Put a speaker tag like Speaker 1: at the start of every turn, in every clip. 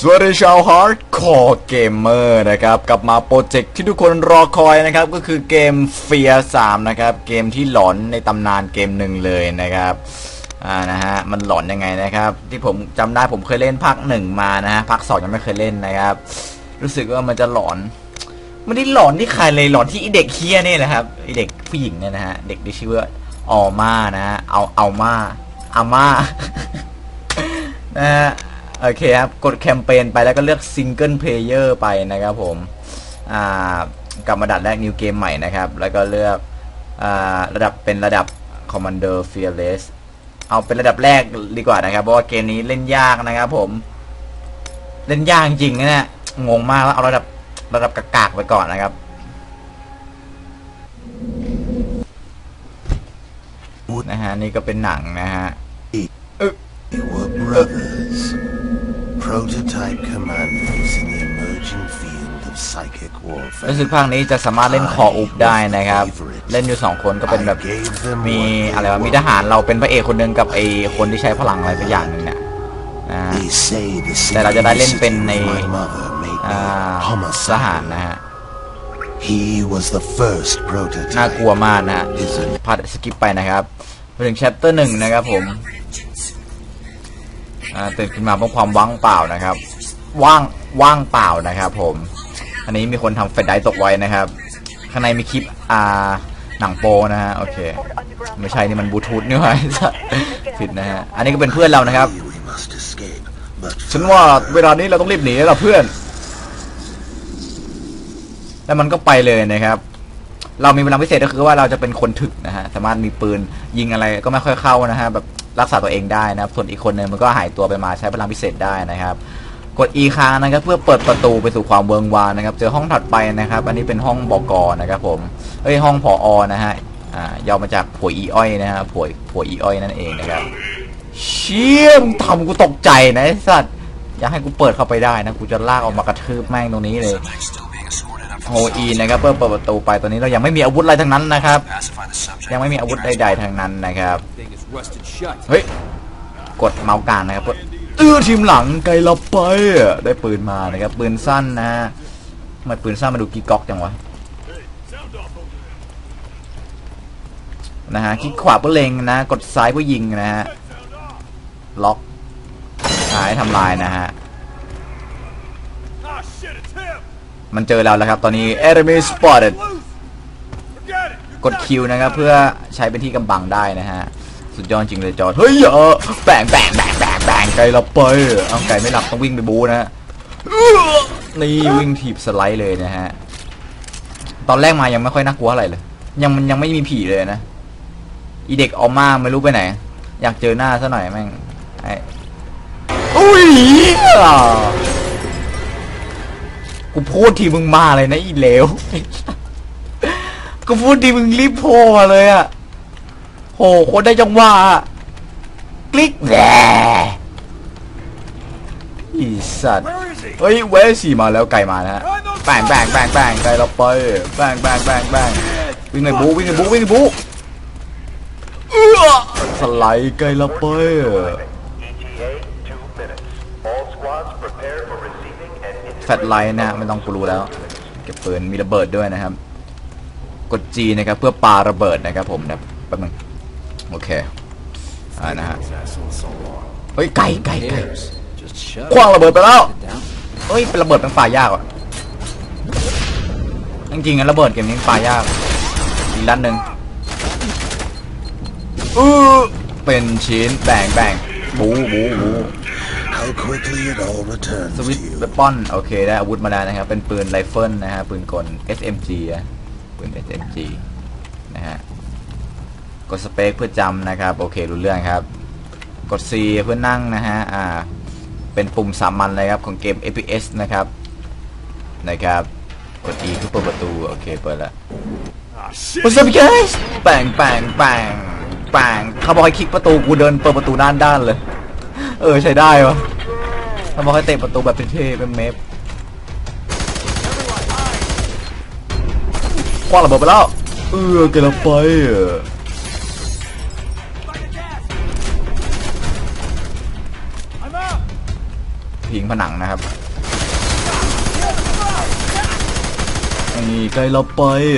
Speaker 1: สวัสดีชาวฮาร์ดคอร์เกมเมอร์นะครับกลับมาโปรเจกต์ที่ทุกคนรอคอยนะครับก็คือเกมเฟียร์3นะครับเกมที่หลอนในตำนานเกมหนึ่งเลยนะครับนะฮะมันหลอนยังไงนะครับที่ผมจำได้ผมเคยเล่นภาค1มานะฮะภาค2ยังไม่เคยเล่นนะครับรู้สึกว่ามันจะหลอนไม่ได้หลอนที่ใครเลยหลอนที่ไอเด็กเคียนี่แหละครับไอเด็กผู้หญิงเนี่ยนะฮะเด็กที่ชื่อว่าออม่านะฮะเอาม่าอาม่านะฮะโอเคครับกดแคมเปญไปแล้วก็เลือกซิงเกิลเพลเยอร์ไปนะครับผมกลับมาดัดแรกนิวเกมใหม่นะครับแล้วก็เลือกระดับเป็นระดับ Commander Fearless เอาเป็นระดับแรกดีกว่านะครับเพราะว่าเกมนี้เล่นยากนะครับผมเล่นยากจริงๆนะงงมากแล้วเอาระดับกากๆไปก่อนนะครับนะฮะนี่ก็เป็นหนังนะฮะ
Speaker 2: Prototype commanders in the emerging field of psychic warfare
Speaker 1: รู้สึกภาคนี้จะสามารถเล่นคออุบได้นะครับเล่นอยู่2คนก็เป็นแบบมีอะไรวะมีทหารเราเป็นพระเอกคนนึงกับไอคนที่ใช้พลังอะไรสักอย่างนึงเนี่ยแต่เราจะได้เล่นเป็นในทหารนะฮะน่ากลัวมากนะฮะพาดสกิปไปนะครับไปถึง chapter 1นะครับผมตื่นขึ้นมาเพราะความว่างเปล่านะครับว่างเปล่านะครับผมอันนี้มีคนทำเฟซไดตกไว้นะครับข้างในมีคลิปหนังโปนะฮะโอเคไม่ใช่นี่มันบลูทูธนี่หว่าผิดนะฮะอันนี้ก็เป็นเพื่อนเรานะครับฉันว่าเวลานี้เราต้องรีบหนีแล้วเพื่อนแล้วมันก็ไปเลยนะครับเรามีพลังพิเศษก็คือว่าเราจะเป็นคนถึกนะฮะสามารถมีปืนยิงอะไรก็ไม่ค่อยเข้านะฮะแบบรักษาตัวเองได้นะครับส่วนอีกคนนึงมันก็หายตัวไปมาใช้พลังพิเศษได้นะครับกด E ค้างนะครับเพื่อเปิดประตูไปสู่ความเวิงวานนะครับเจอห้องถัดไปนะครับอันนี้เป็นห้องบก.นะครับผมห้องผอ.นะฮะย่อมาจากผัวอีอ้อยนะฮะผัวอีอ้อยนั่นเองนะครับเชี่ยมทำกูตกใจนะไอ้สัตว์อยากให้กูเปิดเข้าไปได้นะกูจะลากออกมากระทืบแม่งตรงนี้เลยโฮอีนะครับเพื่อเปิดประตูไปตอนนี้เรายังไม่มีอาวุธอะไรทั้งนั้นนะครับยังไม่มีอาวุธใดๆทั้งนั้นนะครับเฮ้ยกดเมาส์กลางนะครับทีมหลังไกลเราไปได้ปืนมานะครับปืนสั้นนะฮะมันปืนสั้นมาดูกีก๊อกจังวะนะฮะคลิกขวาเพื่อเล็งนะกดซ้ายเพื่อยิงนะฮะล็อกหายทำลายนะฮะมันเจอเราแล้วครับตอนนี้ enemy spotted กดคิวนะครับเพื่อใช้เป็นที่กำบังได้นะฮะสุดยอดจริงเลยจอดเฮ้ยแบงไกลเราไปเอาไก่ไม่หลับต้องวิ่งไปบูนะฮะนี่วิ่งถีบสไลด์เลยนะฮะตอนแรกมายังไม่ค่อยน่ากลัวอะไรเลยมันยังไม่มีผีเลยนะอีเด็กออมมาไม่รู้ไปไหนอยากเจอหน้าซะหน่อยแม่งอุ้ยกูพูดทีมึงมาเลยนะอีเลวกูพูดทีมึงรีบโผล่มาเลยอะโหคนได้จังหวะคลิกแหวอีสัตว์เฮ้ยเวสีมาแล้วไก่มานะฮะแบงไก่เราไปแบงวิ่งไงบูสไลด์ไก่เราไปแฟลชไลท์นะไม่ต้องกูรู้แล้วเก็บปืนมีระเบิดด้วยนะครับกด G นะครับเพื่อปาระเบิดนะครับผมนะแป๊บนึงโอเคนะฮะเฮ้ยไก่คว้างระเบิดไปแล้วเฮ้ยเป็นระเบิดเป็นฝ่ายยากอ่ะจริงๆระเบิดเกมนี้ฝ่ายยากอีกด้านหนึ่งเป็นชิ้นแบ่งบูสวิตช์เวปอนโอเคได้อาวุธมาแล้วนะครับเป็นปืนไรเฟิลนะฮะปืนกล SMG ปืน SMG นะฮะกดสเปคเพื่อจำนะครับโอเครู้เรื่องครับกด C เพื่อนั่งนะฮะเป็นปุ่มสามัญเลยครับของเกม FPS นะครับกด E เพื่อเปิดประตูโอเคเปิดแล้วWhat's up guys แปงเขาบอกให้คลิกประตูกูเดินเปิดประตูด้านเลยใช้ได้วะเขาบอกให้เตะประตูแบบเท่ๆเป็นเมฟคว้าระเบิดไปแล้วเกิดอะไรไปโอเคพิงผนังนะครับนี่ใกล้เราไป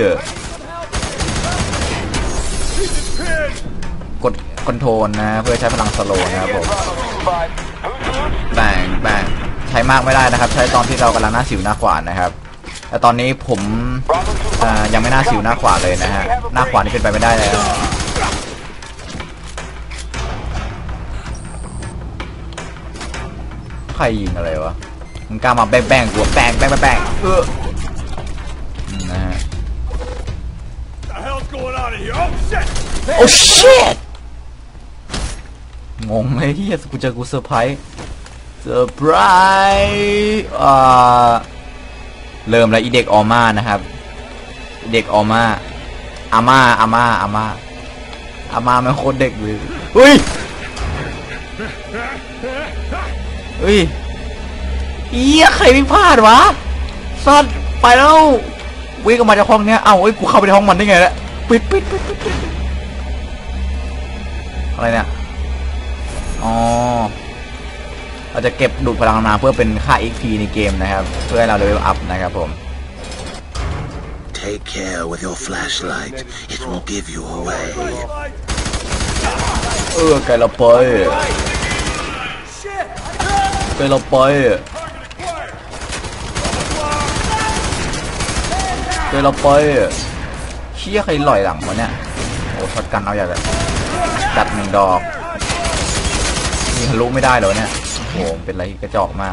Speaker 1: กดคอนโทรลนะเพื่อใช้พลังสโลว์นะครับผมแบ่งใช้มากไม่ได้นะครับใช้ตอนที่เรากำลังหน้าสิวหน้าขวานนะครับแต่ตอนนี้ผมยังไม่หน้าสิวหน้าขวานเลยนะฮะหน้าขวานนี่เป็นไปไม่ได้แล้วใครยิงอะไรวะมึงกล้ามาแบ่งกูแบ่งนะฮะโอ้ชิตงงเลยที่กูเจอกูเซอร์ไพรส์เริ่มแล้วอีเด็กออม่านะครับเด็กออม่าอาม่ามันโคตรเด็กเลยเฮ้ยใครวิ่งพลาดวะสัตว์ไปแล้ววิ่งออกมาจากห้องเนี้ยเอ้ากูเข้าไปในห้องมันได้ไงล่ะปิดอะไรเนี่ยอ๋อเราจะเก็บดูดพลังมาเพื่อเป็นค่า XP ในเกมนะครับเพื่อให้เราเลเวลอัพนะครับผม
Speaker 2: Take care with your flashlight. It will give you away.
Speaker 1: ไกลเราไปเชี่ยใครลอยหลังวะเนี่ยโอ้ช็อตกันเอาอย่างแบบดัด1 ดอกนี่ทะลุไม่ได้เลยเนี่ยโอ้เป็นอะไรกระจอกมาก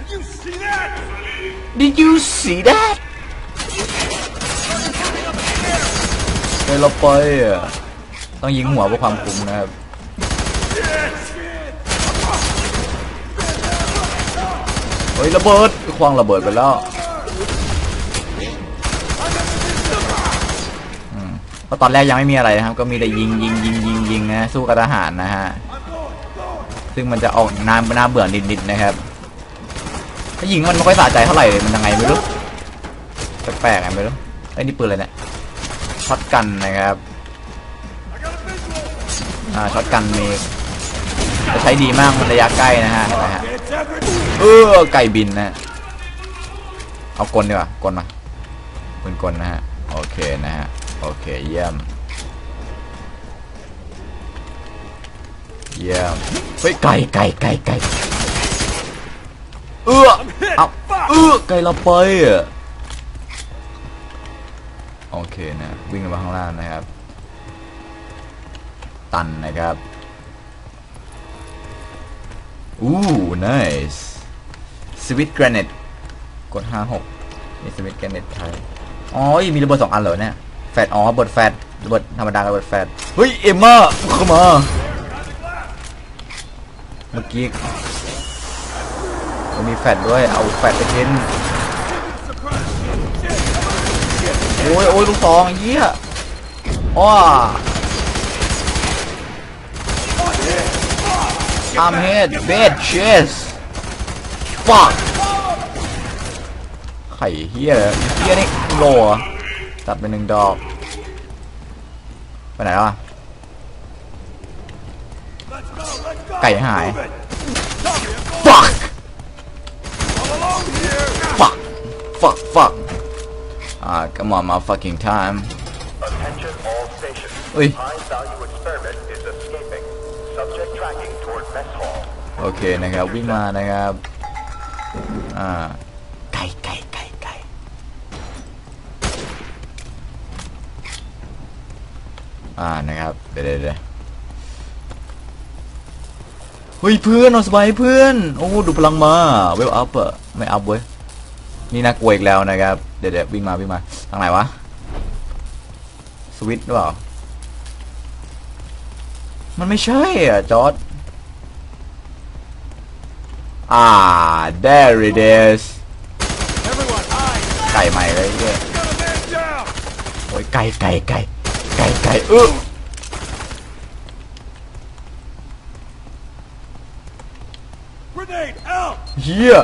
Speaker 1: Did you see that เราไปต้องยิงหัวเพื่อความคุ้มนะครับเฮ้ยระเบิดคว้างระเบิดไปแล้วเพราะตอนแรกยังไม่มีอะไรนะครับก็มีแต่ยิงนะสู้กับทหารนะฮะซึ่งมันจะออกน่าเบื่อนิดๆนะครับถ้ายิงมันไม่ค่อยสะใจเท่าไหร่เลยมันยังไงไม่รู้แปลกๆไงไม่รู้ไอ้นี่ปืนอะไรเนี่ยช็อตกันนะครับช็อตกันมีจะใช้ดีมากมันระยะใกล้นะฮะไก่บินนะเอากลดีกว่ากลมาปืนกลนะฮะโอเคนะฮะโอเคเยี่ยมเฮ้ยไก่เอาไก่เราไปโอเคนะวิ่งมาข้างล่างนะครับตันนะครับnice สวิตแกรเนตกด56มีสวิตแกรเนตไทยอ๋อมีระเบิด2 อันเหรอเนี่ยแฟดระเบิดแฟดระเบิดธรรมดาระเบิดแฟดเฮ้ยเอ็มม่าเข้ามาเมื่อกี้มีแฟดด้วยเอาแฟดไปทิ้งโอ้ยลูกซองเหี้ยI'm hit bitches fuck ไข่เหี้ยนี่โลตัดไป1 ดอกไปไหนวะไก่หาย fuck come on my fucking time โอเคนะครับวิ่งมานะครับไก่นะครับเดี๋ยวเฮ้ยเพื่อนเอาสบายเพื่อนโอ้ดูพลังมาเวลอัพอะไม่อัพเว้ยนี่น่ากลัวอีกแล้วนะครับเดี๋ยววิ่งมาทางไหนวะสวิตช์หรือเปล่ามันไม่ใช่อ่ะจอร์ดthere it is ไก่ใหม่เลยเนี่ยโอ้ยไก่เฮีย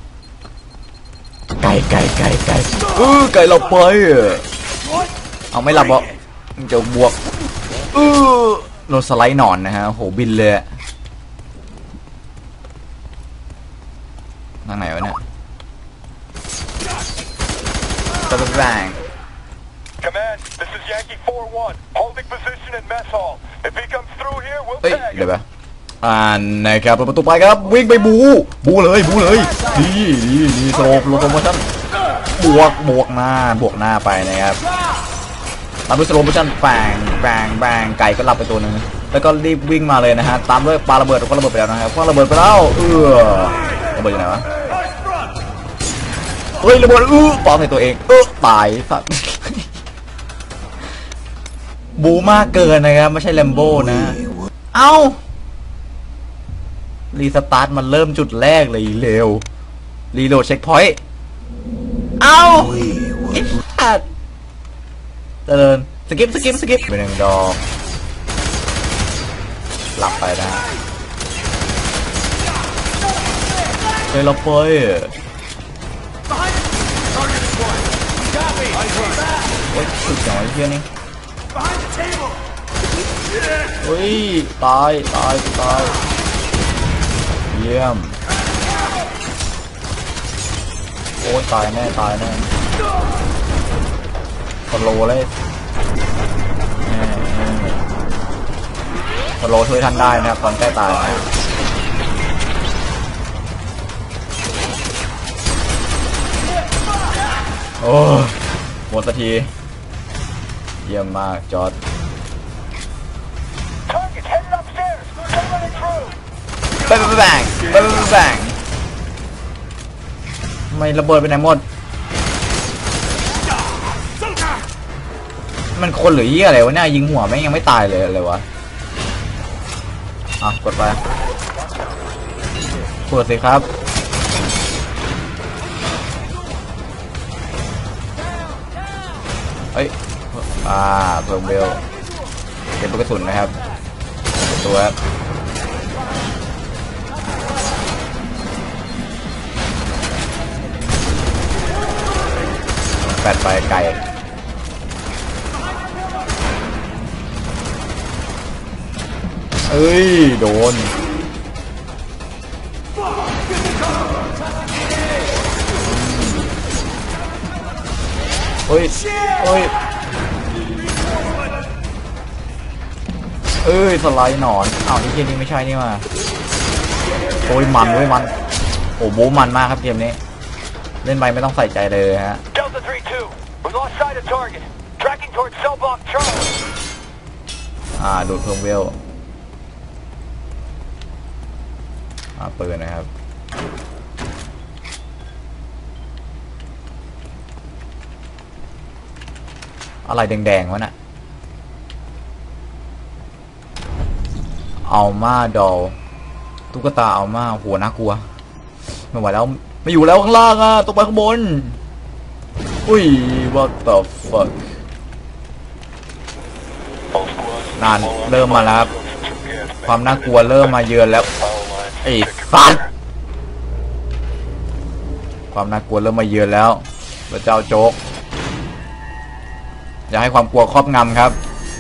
Speaker 1: ไก่ไก่เราไปเอาไม่หลับอ่ะจะบวกโดนสไลด์หนอนนะฮะโหบินเลยทางไหนวะเนี่ยจะเป็นแรง
Speaker 3: Command, this is Yankee 4-1, holding position in mess hall. If he comes through here, we'll
Speaker 1: เอ้ย
Speaker 3: tag
Speaker 1: เดี๋ยว
Speaker 3: him.
Speaker 1: ไปนะครับเปิดประตูไปครับวิ่งไปบูเลยดีสโลปโลโมชั่นบวกหน้าไปนะครับตามด้วยสโลโมชั่นแบงไก่ก็หลับไปตัวหนึ่งแล้วก็รีบวิ่งมาเลยนะฮะตามด้วยปาระเบิดก็ระเบิดไปแล้วนะครับคว้างระเบิดไปแล้วระเบิดอยู่ไหนวะเฮ้ยระเบิดปาใส่ตัวเองตายสัตว์บูมากเกินนะครับไม่ใช่แลมโบ้นะเอ้ารีสตาร์ทมันเริ่มจุดแรกเลยเร็วรีโหลดเช็คพอยต์เอ้าไอ้สัตว์เจริญสกิปไปหนึ่งดอกหลับไปนะเฮ้ยเราไปโอ้ยสุดยอดเฮียนี่เฮ้ยตายเยี่ยมโอ้ยตายแน่สโลเลยสโลช่วยท่านได้นะครับตอนใกล้ตายนะโอ้หมดสักทีเยี่ยมมากจอร์จ
Speaker 3: Target headed upstairs. Coming through.
Speaker 1: แบงไม่ระเบิดไปไหนหมดมันคนหรือยี่อะไรวะเนี่ยยิงหัวแม่งยังไม่ตายเลยอะไรวะกดไปเปิดสิครับเอ้ยเพิ่มเบลเก็บลูกกระสุนนะครับตัวแปดไปไก่เอ้ยโดนเอ้ยสไลด์หนอนอ้าวนี่เกมนี้ไม่ใช่นี่มาโอ้ยมันโอ้โหมันมากครับเกมนี้เล่นไปไม่ต้องใส่ใจเลยฮะ
Speaker 3: Delta 3-2, we lost sight of target. Tracking towards cell block Charlie.
Speaker 1: ดูดเพิ่มเวลปืนนะครับอะไรแดงๆวะน่ะอัลมาดอลตุ๊กตาอัลมาหัวน่ากลัวไม่ไหวแล้วไม่อยู่แล้วข้างล่างต้องไปข้างบนอุ้ย what the fuck นานเริ่มมาแล้วครับความน่ากลัวเริ่มมาเยือนแล้วไอ้สัตว์ความน่ากลัวเริ่มมาเยือนแล้วพระเจ้าโจ๊กอย่าให้ความกลัวครอบงำครับ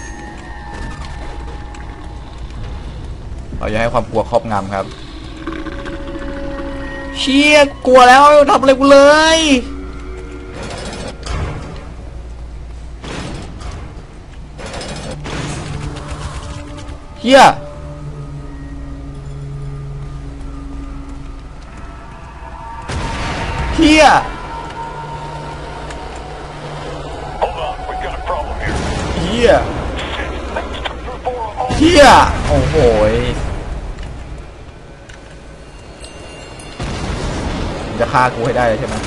Speaker 1: เราอย่าให้ความกลัวครอบงำครับเชี่ยกลัวแล้วทำอะไรกูเลยเฮียเฮีย
Speaker 3: Hold on, we got a problem here.
Speaker 1: เฮีย
Speaker 3: 2-4
Speaker 1: เฮียโอ้โหจะฆ่ากูให้ได้เลยใช่ไหม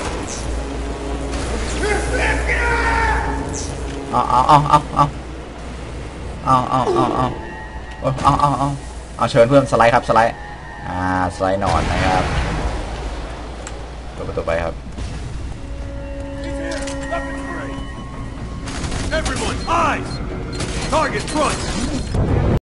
Speaker 1: เอาเชิญเพื่อนสไลด์ครับสไลด์สไลด์นอนนะครับเปิดประตูไปครับ
Speaker 3: Everyone, eyes! Target front!